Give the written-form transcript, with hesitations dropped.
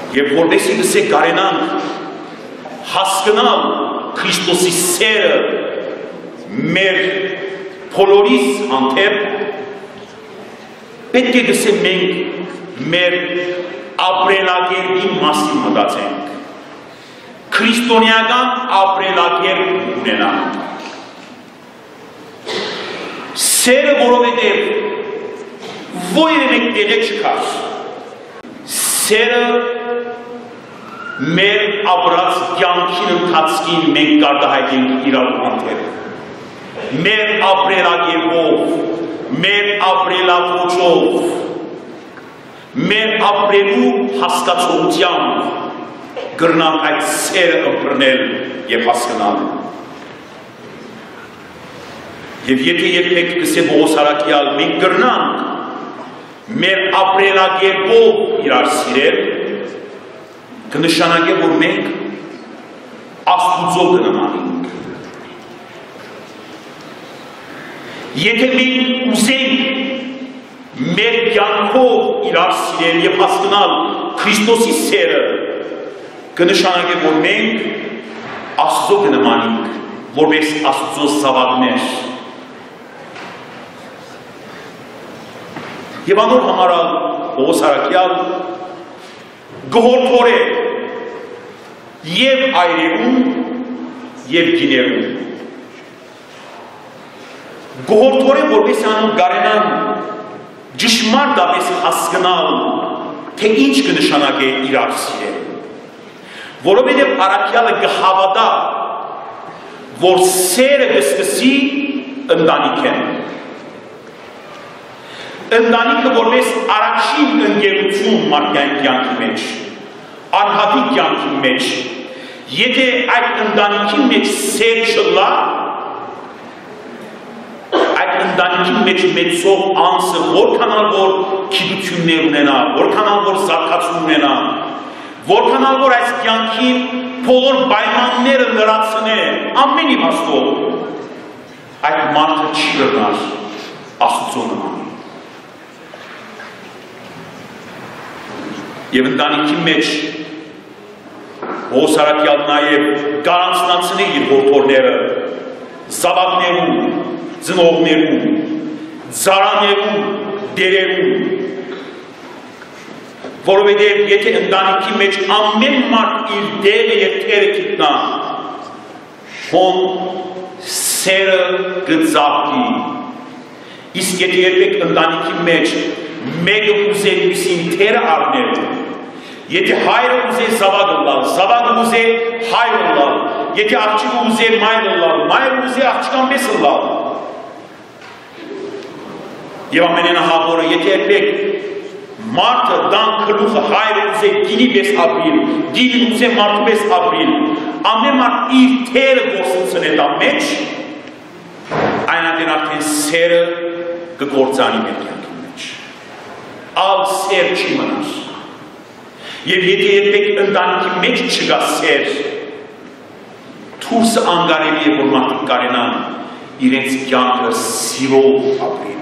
Եվ որպեսզի գսե կարենանք հասկանալ Քրիստոսի սերը մեր բոլորիս հանդեպ, պետք է գսե մենք մեր ապրելակերպի մասին մտածենք, քրիստոնեական ապրելակերպ ունենանք, սերը որովհետև որևէ մեկ տեղը չկար, սերը մեր ապրած կյանքին ընթացքին մենք կարտահայտենք իրար հանդեպ, մեր ապրելակերպով, մեր ապրելաոճով, մեր ապրելու հասկացողությամբ կրնանք այդ սերը ըմբռնել և հասկանալ։ Եվ եթե երբեք գսե Պողոս առաքյալ մենք կրնանք մեր ապրելակերպով իրար սիրել, կնշանակե, որ մենք Աստուծո կնմանենք։ Եթե մենք ուզենք մեր կյանքով իրար սիրել և հասկանալ Քրիստոսի սերը, կնշանակե, որ մենք Աստծո կնմանենք, որպես Աստծո զավակներ։ Եվ անոր համարալ Պողոս առաքյալ գողորթորե և այրերում և գիներում։ Գողորթորե որպես անում գարենան ճշմարտապես հասկանալ, թե ինչ կնշանակե իրար սիրել։ Որովհետև առաքյալը կհավատա, որ սերը կսկսի ընտանիքեն։ Ընտանիքը որպես առաջին ընկերություն մարդկային կյանքի մեջ, անհատի կյանքի մեջ, եթե այդ ընտանիքի մեջ սեր չլա, այդ ընտանիքի մեջ մեծով անձը որքանալ որ գիտություններ ունենա, որքանալ որ զարգացում ունենա, որքանալ որ այս կյանքին բոլոր պայմանները լրացնե, ամեն իմաստով, այդ մարդը չի կրնար Աստծո նման։ Եվ ընտանիքի մեջ Պողոս առաքյալը նաև գարանցնացնի իր որդորները զավակներում, ծնողներում, ծառաներում, դերերում, որովհետև եթե ընտանիքի մեջ ամեն մարդ իր դերը և թերը գիտնա, հոն սերը կծաղկի, իսկ եթե երբեք ընտանիքի մեջ մեկը ուզե մյուսին թերը առնել, եթե հայրը ուզե զավակը լալ, զավակը ուզե հայրը լալ, եթե աղջիկը ուզե մայրը լալ, մայրը ուզե աղջիկան մեսը լալ։ Եվ ամենահավորը, եթե երբեք մարդը դան քլուխը հայրը ուզե գինի պես ապրիլ, գինին ուզե մարդու պես ապրիլ, ամեն մարդ իր թերը գործընծն է դա մեջ, այն ատեն արդեն սերը կգործանի մեր կյանքի մեջ։ Ալ սեր չի մնար։ Եվ եթե երբեք ընտանիքի մեջ չգա սեր, թուրսը անգարելի է, որ մարդիկ կարենան իրենց կյանքը սիրով ապրին։